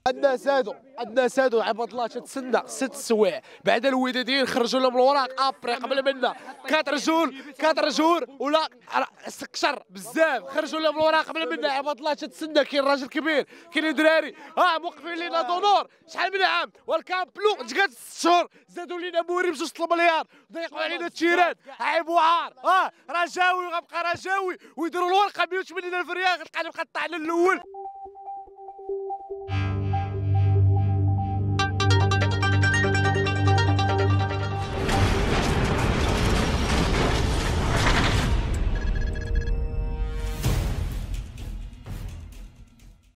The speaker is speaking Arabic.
الناس هادو عباد الله تتسنى 6 سوايع بعد الوداديين خرجوا لهم الوراق ابري قبل منا 4 رجول ولا سكشر بزاف خرجوا لهم الوراق قبل منا عباد الله تتسنى. كاين راجل كبير كاين دراري موقفين لينا دونور شحال من عام والكامبلو تقعد 6 شهور زادوا لينا موري ب2 مليار ضيقوا علينا التيران عيب وعار رجاوي وغنبقى رجاوي ويديروا الورقه 180,000 ريال غتلقاني مقطع على الاول.